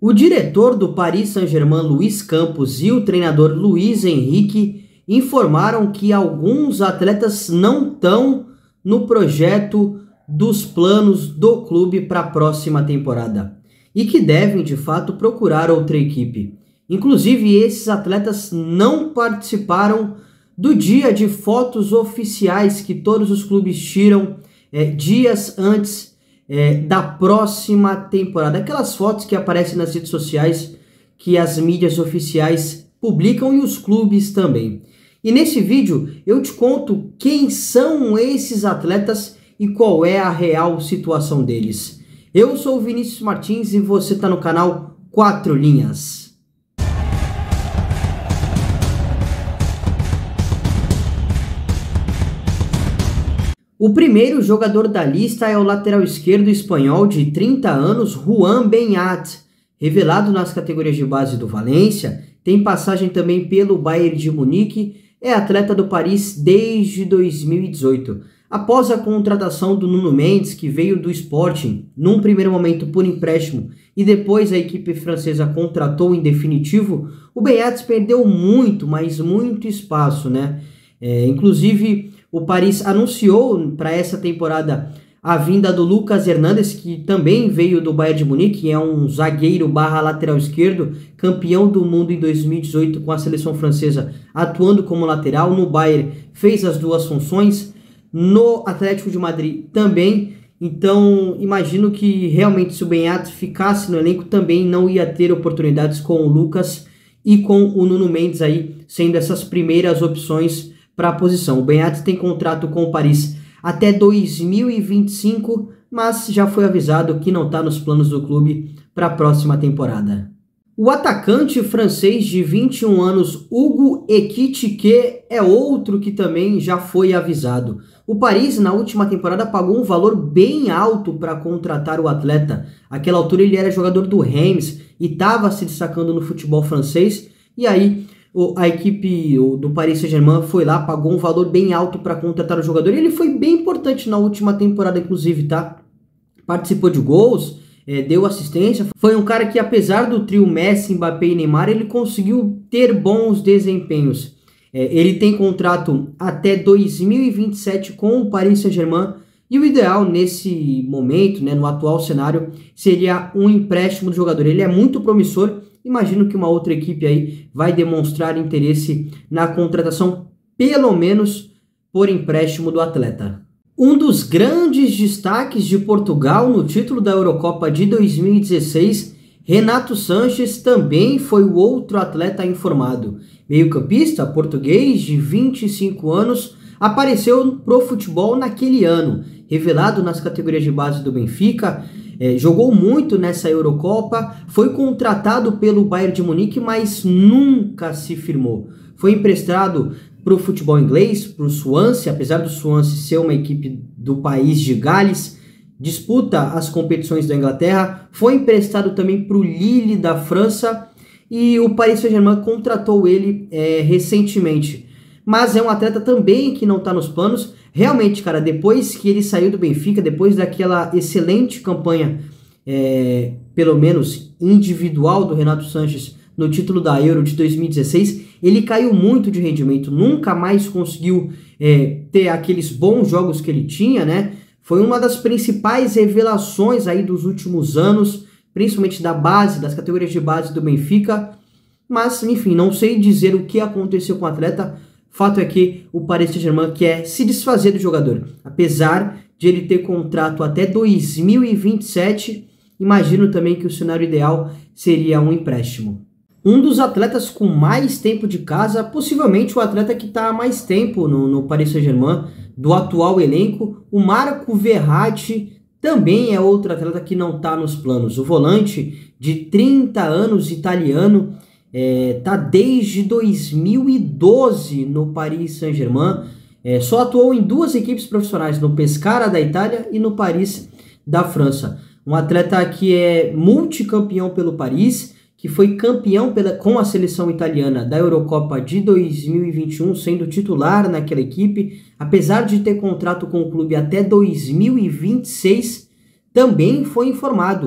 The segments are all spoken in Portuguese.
O diretor do Paris Saint-Germain, Luis Campos, e o treinador Luis Henrique informaram que alguns atletas não estão no projeto dos planos do clube para a próxima temporada e que devem, de fato, procurar outra equipe. Inclusive, esses atletas não participaram do dia de fotos oficiais que todos os clubes tiram dias antes da próxima temporada. Aquelas fotos que aparecem nas redes sociais que as mídias oficiais publicam e os clubes também. E nesse vídeo eu te conto quem são esses atletas e qual é a real situação deles. Eu sou o Vinícius Martins e você está no canal 4 Linhas. O primeiro jogador da lista é o lateral esquerdo espanhol de 30 anos, Juan Beñat. Revelado nas categorias de base do Valência, tem passagem também pelo Bayern de Munique, é atleta do Paris desde 2018. Após a contratação do Nuno Mendes, que veio do Sporting, num primeiro momento por empréstimo, e depois a equipe francesa contratou em definitivo, o Beñat perdeu muito, mas muito espaço, né? Inclusive, o Paris anunciou para essa temporada a vinda do Lucas Hernandez, que também veio do Bayern de Munique, é um zagueiro barra lateral esquerdo, campeão do mundo em 2018 com a seleção francesa, atuando como lateral. No Bayern fez as duas funções, no Atlético de Madrid também. Então imagino que realmente se o Beñat ficasse no elenco também não ia ter oportunidades com o Lucas e com o Nuno Mendes aí sendo essas primeiras opções para a posição. O Beñat tem contrato com o Paris até 2025, mas já foi avisado que não está nos planos do clube para a próxima temporada. O atacante francês de 21 anos, Hugo Ekitike, é outro que também já foi avisado. O Paris, na última temporada, pagou um valor bem alto para contratar o atleta. Naquela altura ele era jogador do Reims e estava se destacando no futebol francês, e aí a equipe do Paris Saint-Germain foi lá, pagou um valor bem alto para contratar o jogador. E ele foi bem importante na última temporada, inclusive, tá? Participou de gols, deu assistência. Foi um cara que, apesar do trio Messi, Mbappé e Neymar, ele conseguiu ter bons desempenhos. Ele tem contrato até 2027 com o Paris Saint-Germain. E o ideal nesse momento, né, no atual cenário, seria um empréstimo do jogador. Ele é muito promissor. Imagino que uma outra equipe aí vai demonstrar interesse na contratação, pelo menos por empréstimo do atleta. Um dos grandes destaques de Portugal no título da Eurocopa de 2016, Renato Sanches, também foi o outro atleta informado. Meio-campista português de 25 anos, apareceu pro futebol naquele ano, revelado nas categorias de base do Benfica. Jogou muito nessa Eurocopa, foi contratado pelo Bayern de Munique, mas nunca se firmou. Foi emprestado para o futebol inglês, para o Swansea, apesar do Swansea ser uma equipe do país de Gales, disputa as competições da Inglaterra. Foi emprestado também para o Lille da França e o Paris Saint-Germain contratou ele recentemente. Mas é um atleta também que não está nos planos. Realmente, cara, depois que ele saiu do Benfica, depois daquela excelente campanha, pelo menos individual do Renato Sanches no título da Euro de 2016, ele caiu muito de rendimento, nunca mais conseguiu ter aqueles bons jogos que ele tinha, né? Foi uma das principais revelações aí dos últimos anos, principalmente da base, das categorias de base do Benfica. Mas, enfim, não sei dizer o que aconteceu com o atleta. Fato é que o Paris Saint-Germain quer se desfazer do jogador. Apesar de ele ter contrato até 2027, imagino também que o cenário ideal seria um empréstimo. Um dos atletas com mais tempo de casa, possivelmente o atleta que está há mais tempo no Paris Saint-Germain, do atual elenco, o Marco Verratti, também é outro atleta que não está nos planos. O volante de 30 anos italiano, tá desde 2012 no Paris Saint-Germain, só atuou em duas equipes profissionais, no Pescara da Itália e no Paris da França. Um atleta que é multicampeão pelo Paris, que foi campeão com a seleção italiana da Eurocopa de 2021, sendo titular naquela equipe, apesar de ter contrato com o clube até 2026, também foi informado.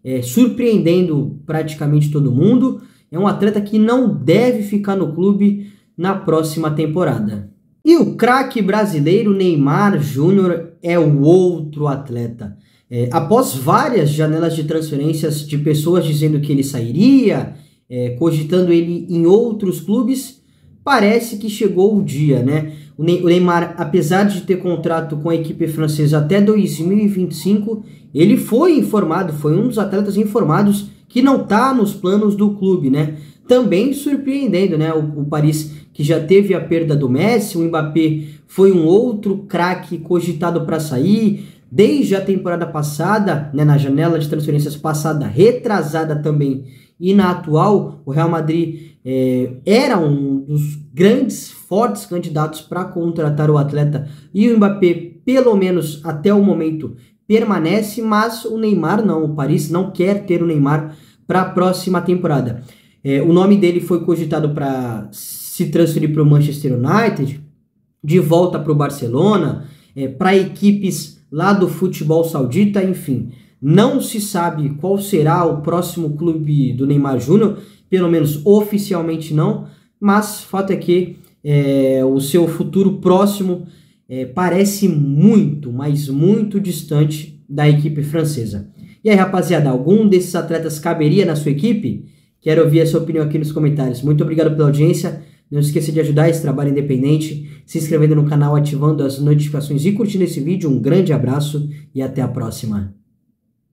surpreendendo praticamente todo mundo. É um atleta que não deve ficar no clube na próxima temporada. E o craque brasileiro Neymar Júnior é o outro atleta. Após várias janelas de transferências de pessoas dizendo que ele sairia, cogitando ele em outros clubes, parece que chegou o dia, né? O Neymar, apesar de ter contrato com a equipe francesa até 2025, ele foi informado, foi um dos atletas informados que não está nos planos do clube, né? Também surpreendendo, né? O Paris, que já teve a perda do Messi, o Mbappé foi um outro craque cogitado para sair, desde a temporada passada, né, na janela de transferências passada, retrasada também, e na atual, o Real Madrid era um dos grandes, fortes candidatos para contratar o atleta, e o Mbappé, pelo menos até o momento, permanece, mas o Neymar não, o Paris não quer ter o Neymar para a próxima temporada. O nome dele foi cogitado para se transferir para o Manchester United, de volta para o Barcelona, para equipes lá do futebol saudita, enfim. Não se sabe qual será o próximo clube do Neymar Júnior, pelo menos oficialmente não, mas fato é que o seu futuro próximo parece muito, mas muito distante da equipe francesa. E aí, rapaziada, algum desses atletas caberia na sua equipe? Quero ouvir a sua opinião aqui nos comentários. Muito obrigado pela audiência. Não esqueça de ajudar esse trabalho independente, se inscrevendo no canal, ativando as notificações e curtindo esse vídeo. Um grande abraço e até a próxima.